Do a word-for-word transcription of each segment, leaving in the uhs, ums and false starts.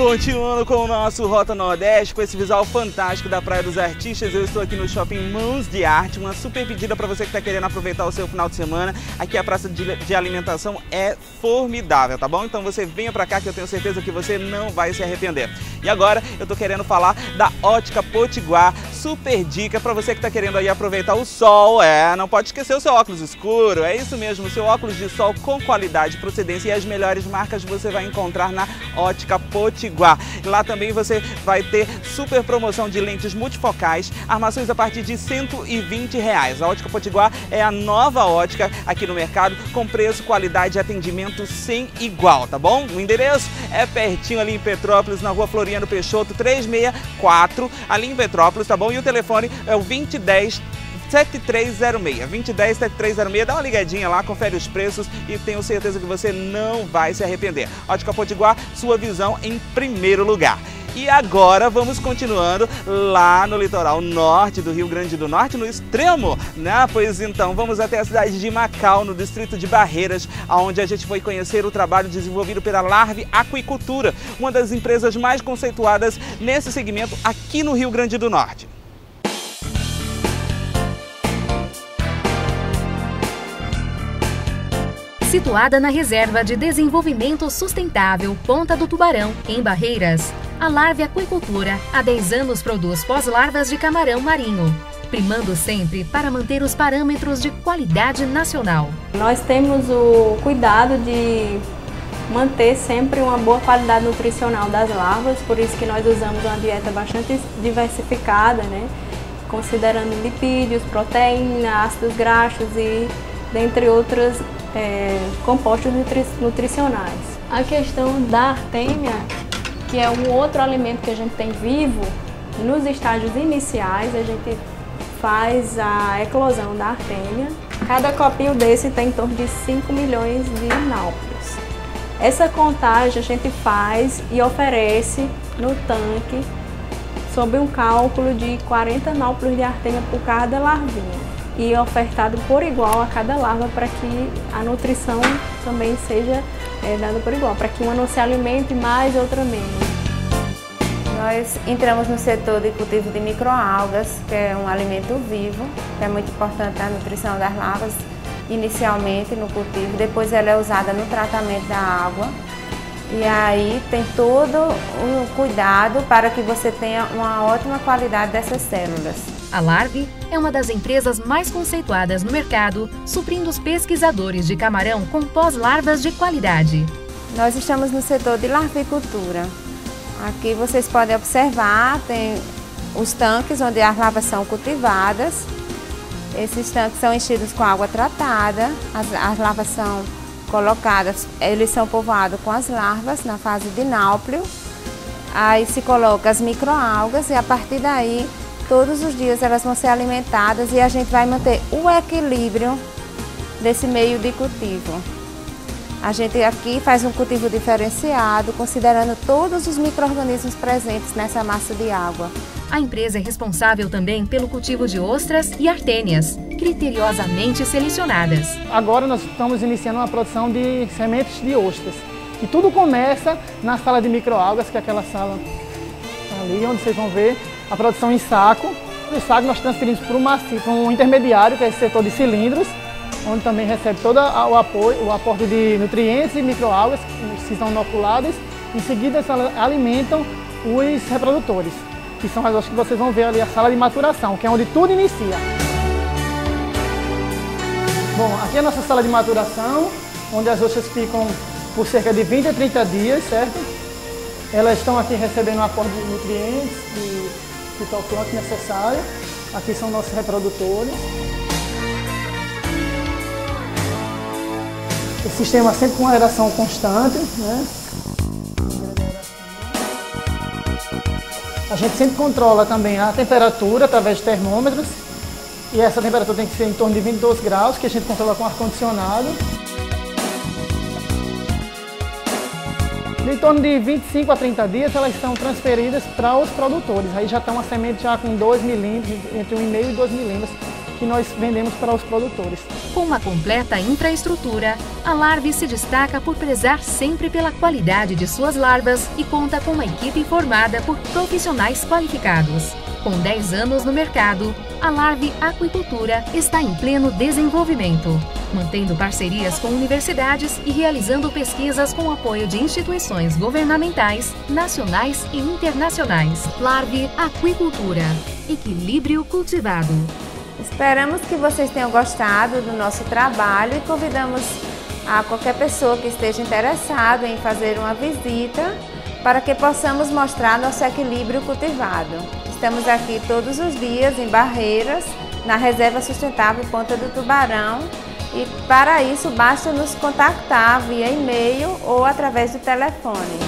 Continuando com o nosso Rota Nordeste, com esse visual fantástico da Praia dos Artistas, eu estou aqui no Shopping Mãos de Arte, uma super pedida para você que está querendo aproveitar o seu final de semana. Aqui a praça de, de alimentação é formidável, tá bom? Então você venha para cá que eu tenho certeza que você não vai se arrepender. E agora eu estou querendo falar da Ótica Potiguar, super dica para você que está querendo aí aproveitar o sol. É, não pode esquecer o seu óculos escuro, é isso mesmo, o seu óculos de sol com qualidade, procedência e as melhores marcas você vai encontrar na Ótica Potiguar. Lá também você vai ter super promoção de lentes multifocais, armações a partir de cento e vinte reais. A Ótica Potiguar é a nova ótica aqui no mercado, com preço, qualidade e atendimento sem igual, tá bom? O endereço é pertinho ali em Petrópolis, na rua Floriano Peixoto, trezentos e sessenta e quatro, ali em Petrópolis, tá bom? E o telefone é o vinte e dez, sete três zero seis, vinte e dez, sete três zero seis, dá uma ligadinha lá, confere os preços e tenho certeza que você não vai se arrepender. Ótica Potiguar, sua visão em primeiro lugar. E agora vamos continuando lá no litoral norte do Rio Grande do Norte, no extremo, né? Pois então, vamos até a cidade de Macau, no distrito de Barreiras, onde a gente foi conhecer o trabalho desenvolvido pela Larve Aquicultura, uma das empresas mais conceituadas nesse segmento aqui no Rio Grande do Norte. Situada na Reserva de Desenvolvimento Sustentável Ponta do Tubarão, em Barreiras, a Larve Aquicultura há dez anos produz pós-larvas de camarão marinho, primando sempre para manter os parâmetros de qualidade nacional. Nós temos o cuidado de manter sempre uma boa qualidade nutricional das larvas, por isso que nós usamos uma dieta bastante diversificada, né? Considerando lipídios, proteína, ácidos graxos e dentre outras É, compostos nutri nutricionais. A questão da artêmia, que é um outro alimento que a gente tem vivo, nos estágios iniciais a gente faz a eclosão da artêmia. Cada copinho desse tem em torno de cinco milhões de náuplios. Essa contagem a gente faz e oferece no tanque sob um cálculo de quarenta náuplios de artêmia por cada larvinha, e ofertado por igual a cada larva para que a nutrição também seja é, dada por igual, para que uma não se alimente mais e outra menos. Nós entramos no setor de cultivo de microalgas, que é um alimento vivo, que é muito importante a nutrição das larvas, inicialmente no cultivo, depois ela é usada no tratamento da água. E aí tem todo o cuidado para que você tenha uma ótima qualidade dessas células. A Larve é uma das empresas mais conceituadas no mercado, suprindo os pesquisadores de camarão com pós-larvas de qualidade. Nós estamos no setor de larvicultura. Aqui vocês podem observar, tem os tanques onde as larvas são cultivadas. Esses tanques são enchidos com água tratada, as, as larvas são colocadas, eles são povoados com as larvas na fase de náuplio. Aí se coloca as microalgas e a partir daí todos os dias elas vão ser alimentadas e a gente vai manter o equilíbrio desse meio de cultivo. A gente aqui faz um cultivo diferenciado, considerando todos os micro-organismos presentes nessa massa de água. A empresa é responsável também pelo cultivo de ostras e artêmias, criteriosamente selecionadas. Agora nós estamos iniciando uma produção de sementes de ostras. E tudo começa na sala de microalgas, que é aquela sala ali, onde vocês vão ver a produção em saco. Do saco nós transferimos para um intermediário, que é esse setor de cilindros, onde também recebe todo o apoio, o aporte de nutrientes e microalgas que são inoculadas. Em seguida, eles alimentam os reprodutores, que são as ostras que vocês vão ver ali, a sala de maturação, que é onde tudo inicia. Bom, aqui é a nossa sala de maturação, onde as ostras ficam por cerca de vinte a trinta dias, certo? Elas estão aqui recebendo um aporte de nutrientes e fitoplâncton necessário. Aqui são nossos reprodutores. O sistema sempre com aeração constante, né? A gente sempre controla também a temperatura através de termômetros. E essa temperatura tem que ser em torno de vinte e dois graus, que a gente controla com ar-condicionado. Em torno de vinte e cinco a trinta dias, elas são transferidas para os produtores. Aí já está uma semente já com dois milímetros, entre um vírgula cinco e dois milímetros, que nós vendemos para os produtores. Com uma completa infraestrutura, a Larve se destaca por prezar sempre pela qualidade de suas larvas e conta com uma equipe formada por profissionais qualificados. Com dez anos no mercado, a Larve Aquicultura está em pleno desenvolvimento, mantendo parcerias com universidades e realizando pesquisas com apoio de instituições governamentais, nacionais e internacionais. Larve Aquicultura. Equilíbrio cultivado. Esperamos que vocês tenham gostado do nosso trabalho e convidamos a qualquer pessoa que esteja interessado em fazer uma visita para que possamos mostrar nosso equilíbrio cultivado. Estamos aqui todos os dias em Barreiras, na Reserva Sustentável Ponta do Tubarão, e para isso basta nos contactar via e-mail ou através do telefone.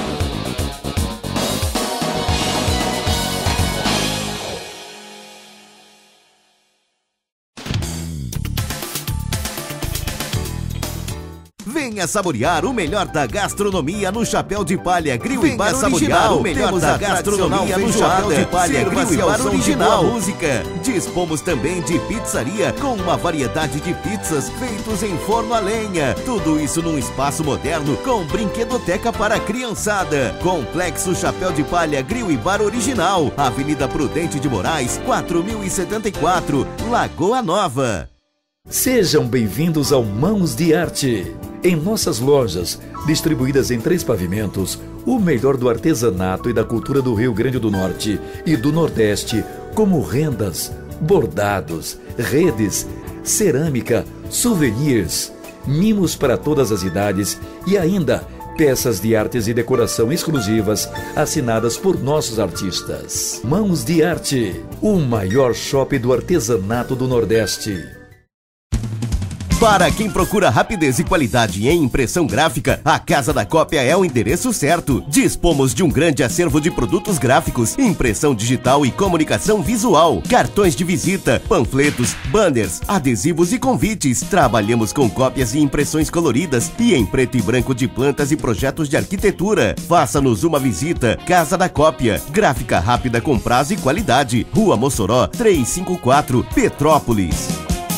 Venha saborear o melhor da gastronomia no Chapéu de Palha Grill e Bar Original. O melhor da gastronomia no Chapéu de Palha Grill e Bar Original. Música. Dispomos também de pizzaria com uma variedade de pizzas feitos em forno a lenha. Tudo isso num espaço moderno com brinquedoteca para a criançada. Complexo Chapéu de Palha Grill e Bar Original. Avenida Prudente de Moraes, quatro mil e setenta e quatro, Lagoa Nova. Sejam bem-vindos ao Mãos de Arte. Em nossas lojas, distribuídas em três pavimentos, o melhor do artesanato e da cultura do Rio Grande do Norte e do Nordeste, como rendas, bordados, redes, cerâmica, souvenirs, mimos para todas as idades e ainda peças de artes e decoração exclusivas assinadas por nossos artistas. Mãos de Arte, o maior shopping do artesanato do Nordeste. Para quem procura rapidez e qualidade em impressão gráfica, a Casa da Cópia é o endereço certo. Dispomos de um grande acervo de produtos gráficos, impressão digital e comunicação visual, cartões de visita, panfletos, banners, adesivos e convites. Trabalhamos com cópias e impressões coloridas e em preto e branco de plantas e projetos de arquitetura. Faça-nos uma visita. Casa da Cópia, gráfica rápida com prazo e qualidade. Rua Mossoró, trezentos e cinquenta e quatro, Petrópolis.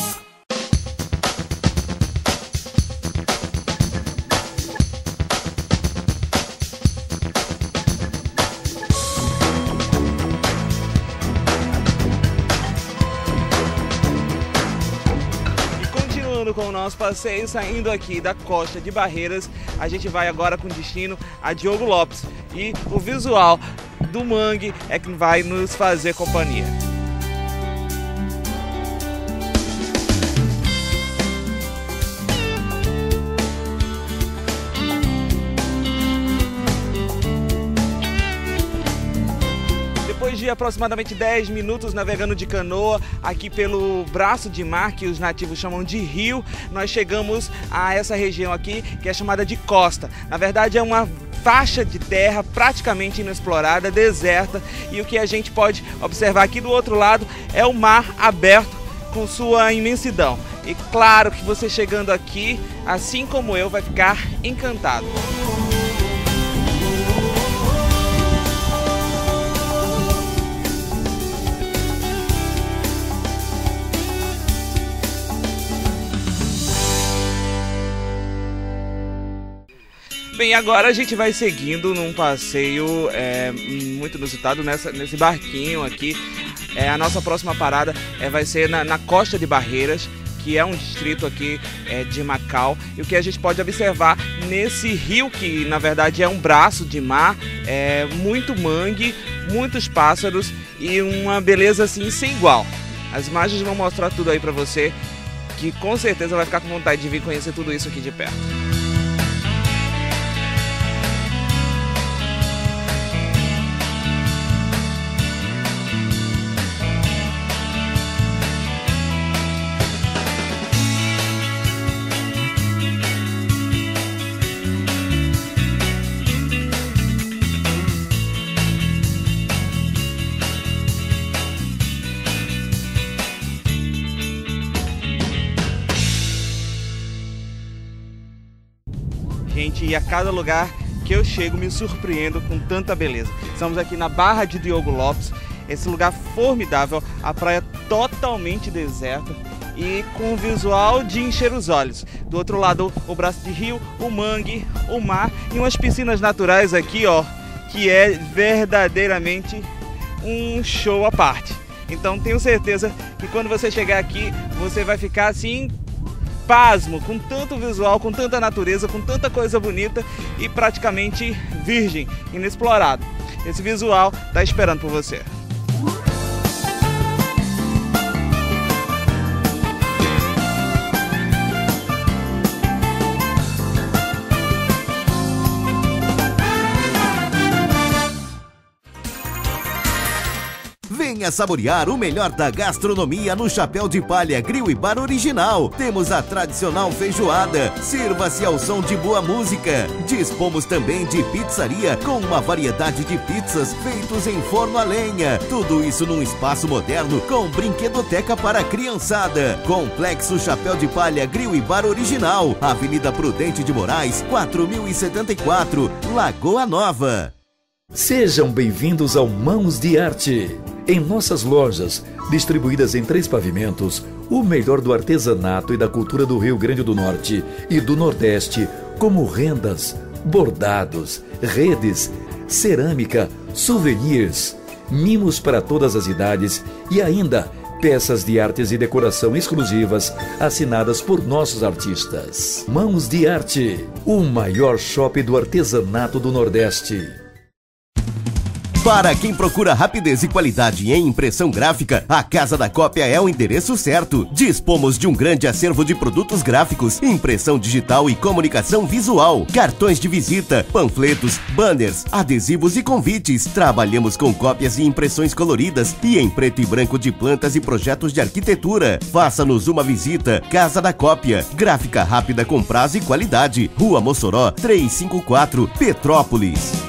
Com o nosso passeio, saindo aqui da costa de Barreiras, a gente vai agora com destino a Diogo Lopes e o visual do mangue é que vai nos fazer companhia. Depois de aproximadamente dez minutos navegando de canoa aqui pelo braço de mar, que os nativos chamam de rio, nós chegamos a essa região aqui que é chamada de costa. Na verdade é uma faixa de terra praticamente inexplorada, deserta, e o que a gente pode observar aqui do outro lado é o mar aberto com sua imensidão. E claro que você chegando aqui, assim como eu, vai ficar encantado. Bem, agora a gente vai seguindo num passeio é, muito inusitado nessa, nesse barquinho aqui. É, a nossa próxima parada é, vai ser na, na costa de Barreiras, que é um distrito aqui é, de Macau. E o que a gente pode observar nesse rio, que na verdade é um braço de mar, é muito mangue, muitos pássaros e uma beleza assim sem igual. As imagens vão mostrar tudo aí pra você, que com certeza vai ficar com vontade de vir conhecer tudo isso aqui de perto. Gente, e a cada lugar que eu chego me surpreendo com tanta beleza. Estamos aqui na Barra de Diogo Lopes, esse lugar formidável, a praia totalmente deserto e com visual de encher os olhos. Do outro lado, o braço de rio, o mangue, o mar e umas piscinas naturais aqui, ó, que é verdadeiramente um show à parte. Então tenho certeza que quando você chegar aqui, você vai ficar assim, pasmo, com tanto visual, com tanta natureza, com tanta coisa bonita e praticamente virgem, inexplorado. Esse visual tá esperando por você. Venha saborear o melhor da gastronomia no Chapéu de Palha Grill e Bar Original. Temos a tradicional feijoada. Sirva-se ao som de boa música. Dispomos também de pizzaria com uma variedade de pizzas feitos em forno a lenha. Tudo isso num espaço moderno com brinquedoteca para a criançada. Complexo Chapéu de Palha Grill e Bar Original. Avenida Prudente de Moraes, quatro mil e setenta e quatro, Lagoa Nova. Sejam bem-vindos ao Mãos de Arte. Em nossas lojas, distribuídas em três pavimentos, o melhor do artesanato e da cultura do Rio Grande do Norte e do Nordeste, como rendas, bordados, redes, cerâmica, souvenirs, mimos para todas as idades e ainda peças de artes e decoração exclusivas assinadas por nossos artistas. Mãos de Arte, o maior shopping do artesanato do Nordeste. Para quem procura rapidez e qualidade em impressão gráfica, a Casa da Cópia é o endereço certo. Dispomos de um grande acervo de produtos gráficos, impressão digital e comunicação visual, cartões de visita, panfletos, banners, adesivos e convites. Trabalhamos com cópias e impressões coloridas e em preto e branco de plantas e projetos de arquitetura. Faça-nos uma visita. Casa da Cópia, gráfica rápida com prazo e qualidade. Rua Mossoró, trezentos e cinquenta e quatro, Petrópolis.